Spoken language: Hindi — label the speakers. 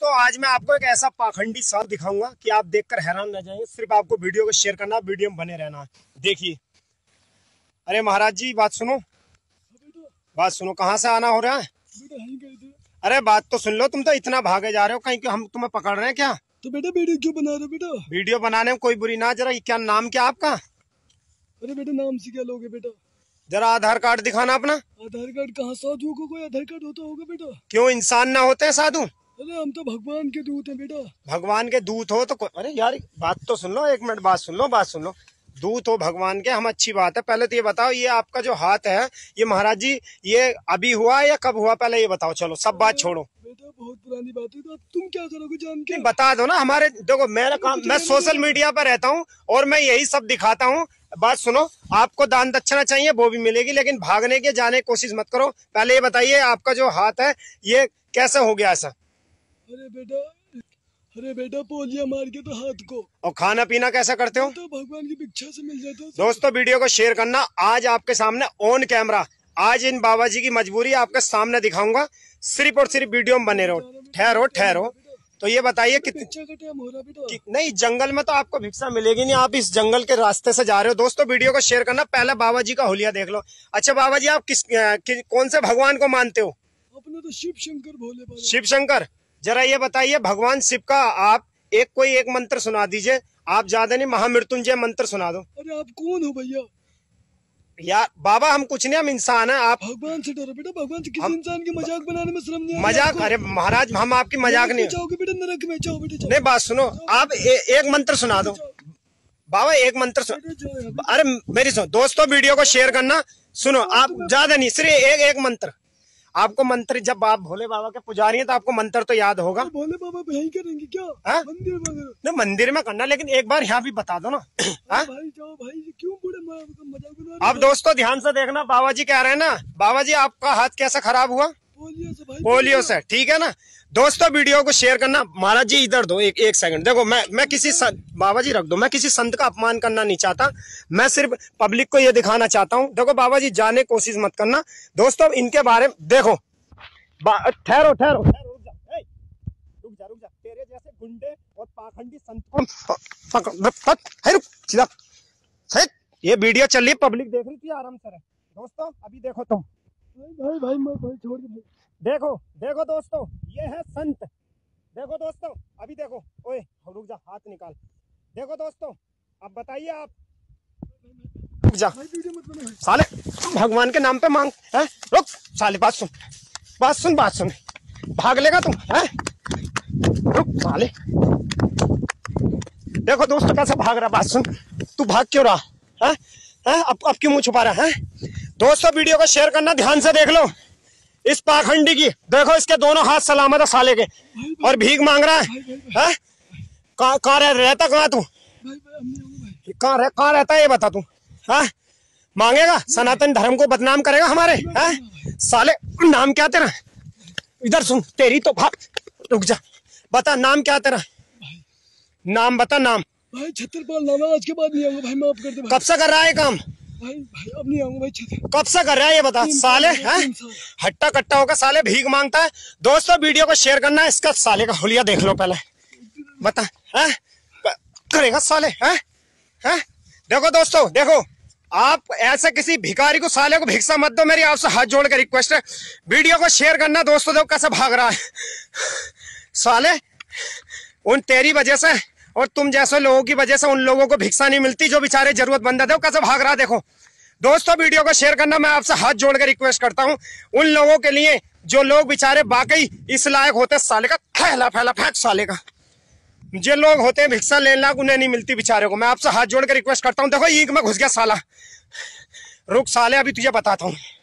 Speaker 1: दोस्तों आज मैं आपको एक ऐसा पाखंडी सांप दिखाऊंगा कि आप देखकर हैरान रह जाएंगे। सिर्फ आपको वीडियो को शेयर करना, वीडियो में बने रहना। देखिए, अरे महाराज जी बात सुनो, कहाँ से आना हो रहा है? अरे बात तो सुन लो, तुम तो इतना भागे जा रहे हो कहीं कि हम तुम्हें पकड़ रहे हैं क्या?
Speaker 2: तो बेटा वीडियो क्यों बना रहे हो बेटा?
Speaker 1: वीडियो बनाने में कोई बुरी ना। जरा क्या नाम क्या आपका?
Speaker 2: अरे बेटा नाम से क्या लोगे बेटा?
Speaker 1: जरा आधार कार्ड दिखाना अपना।
Speaker 2: आधार कार्ड कहाँ? साधुओं को कोई आधार कार्ड होता होगा बेटा?
Speaker 1: क्यों इंसान ना होते हैं साधु?
Speaker 2: अरे हम तो भगवान के दूत हैं बेटा।
Speaker 1: भगवान के दूत हो तो अरे यार बात तो सुन लो, एक मिनट बात सुन लो। दूत हो भगवान के, हम अच्छी बात है। पहले तो ये बताओ, ये आपका जो हाथ है ये महाराज जी ये अभी हुआ या कब हुआ? पहले ये बताओ। चलो सब बात छोड़ो
Speaker 2: बेटा, बहुत पुरानी बात है। तो अब तुम क्या करोगे जान के?
Speaker 1: बता दो ना। हमारे देखो मेरा काम, मैं सोशल मीडिया पर रहता हूँ और मैं यही सब दिखाता हूँ। बात सुनो, आपको दान दक्षिणा चाहिए वो भी मिलेगी, लेकिन भागने के जाने की कोशिश मत करो। पहले ये बताइए आपका जो हाथ है ये कैसे हो गया ऐसा?
Speaker 2: अरे बेटा पोलिया मार के तो हाथ को।
Speaker 1: और खाना पीना कैसा करते हो?
Speaker 2: तो भगवान की भिक्षा से मिल जाता है।
Speaker 1: दोस्तों वीडियो को शेयर करना। आज आपके सामने ऑन कैमरा, आज इन बाबा जी की मजबूरी आपके सामने दिखाऊंगा। सिर्फ और सिर्फ वीडियो में बने रहो। ठहरो। तो ये बताइए कि नहीं, जंगल में तो आपको भिक्षा मिलेगी नहीं। आप इस जंगल के रास्ते से जा रहे हो। दोस्तों वीडियो को शेयर करना। पहले बाबा जी का हुलिया देख लो। अच्छा बाबा जी, आप कौन से भगवान को मानते हो?
Speaker 2: अपने तो शिव शंकर भोले बाबा।
Speaker 1: शिव शंकर। जरा ये बताइए भगवान शिव का आप कोई एक मंत्र सुना दीजिए। आप ज्यादा नहीं, महामृत्युंजय मंत्र सुना दो।
Speaker 2: अरे आप कौन हो भैया?
Speaker 1: यार बाबा हम कुछ नहीं, हम इंसान हैं। आप
Speaker 2: भगवान से डरो बेटा। भगवान से किसी इंसान की मजाक बनाने में शर्म नहीं?
Speaker 1: मजाक? अरे महाराज हम आपकी मजाक नहीं।
Speaker 2: चाहोगे बेटा नरक में? जाओ बेटा।
Speaker 1: नहीं बात सुनो, आप एक मंत्र सुना दो बाबा, एक मंत्र सुनो। अरे मेरी सुनो दोस्तों, वीडियो को शेयर करना। सुनो आप ज्यादा नहीं, सिर्फ एक मंत्र। आपको मंत्र, जब आप भोले बाबा के पुजारी हैं तो आपको मंत्र तो याद होगा।
Speaker 2: भोले बाबा यही करेंगे क्या? मंदिर वगैरह?
Speaker 1: नहीं मंदिर में करना, लेकिन एक बार यहाँ भी बता दो ना।
Speaker 2: भाई जाओ भाई, क्यों पूरे मजाक बना रहे?
Speaker 1: अब दोस्तों ध्यान से देखना, बाबा जी कह रहे हैं ना। बाबा जी आपका हाथ कैसा खराब हुआ?
Speaker 2: पोलियो से भाई।
Speaker 1: पोलियो से, ठीक है ना। दोस्तों वीडियो को शेयर करना। महाराज जी इधर दो एक सेकंड। देखो मैं किसी बाबा जी रख दो, मैं किसी संत का अपमान करना नहीं चाहता। मैं सिर्फ पब्लिक को ये दिखाना चाहता हूँ। देखो बाबा जी जाने की कोशिश मत करना। दोस्तों इनके बारे में देखो। ठहरो रुक जा। तेरे जैसे गुंडे और पाखंडी संतों ये वीडियो चल रही है, पब्लिक देख रही थी, आराम से रहे। दोस्तों अभी देखो तुम।
Speaker 2: भाई छोड़ दे।
Speaker 1: देखो दोस्तों, ये है संत। देखो दोस्तों अभी देखो। ओए रुक जा, हाथ निकाल। देखो दोस्तों अब बताइए आप। रुक जा साले, भगवान के नाम पे मांग है। रुक साले, बात सुन। भाग लेगा तुम है? रुक साले। देखो दोस्तों कैसा भाग रहा। बात सुन, तू भाग क्यों रहा है? अब क्यों मुंह छुपा रहा है? दोस्तों वीडियो को शेयर करना, ध्यान से देख लो इस पाखंडी की। देखो इसके दोनों हाथ सलामत है साले के, और भीख मांग रहा है। कहाँ रहता? कहाँ तू कहाँ रहता है ये बता तू। मांगेगा, सनातन धर्म को बदनाम करेगा हमारे। साले नाम क्या तेरा? इधर सुन, तेरी तो भाग। रुक जा, बता नाम क्या तेरा? नाम बता। नाम
Speaker 2: भाई छत्रपाल नाम है। आज के बाद नहीं आऊंगा भाई, माफ कर दे।
Speaker 1: कब से कर रहा है काम?
Speaker 2: भाई अब नहीं आऊंगा भाई।
Speaker 1: कब से कर रहा है ये बता साले? हट्टा कट्टा होगा साले, भीख मांगता है। दोस्तों वीडियो को शेयर करना। इसका साले का हुलिया देख लो पहले, बता करेगा साले। देखो दोस्तों, देखो आप ऐसे किसी भिखारी को साले को भिक्षा मत दो। मेरी आपसे हाथ जोड़ के रिक्वेस्ट है, वीडियो को शेयर करना। दोस्तों देखो कैसे भाग रहा है साले। उन तेरी वजह से और तुम जैसे लोगों की वजह से उन लोगों को भिक्षा नहीं मिलती जो बेचारे जरूरतमंद है। देखो कैसे भाग रहा है। देखो दोस्तों वीडियो को शेयर करना। मैं आपसे हाथ जोड़ के रिक्वेस्ट करता हूँ उन लोगों के लिए जो लोग बेचारे वाकई इस लायक होते। साले का फैला फेंक साले का। जो लोग होते हैं भिक्षा लेने लायक, उन्हें नहीं मिलती बेचारे को। मैं आपसे हाथ जोड़ के रिक्वेस्ट करता हूँ। देखो ईंट में घुस गया साला। रुक साले अभी तुझे बताता हूँ।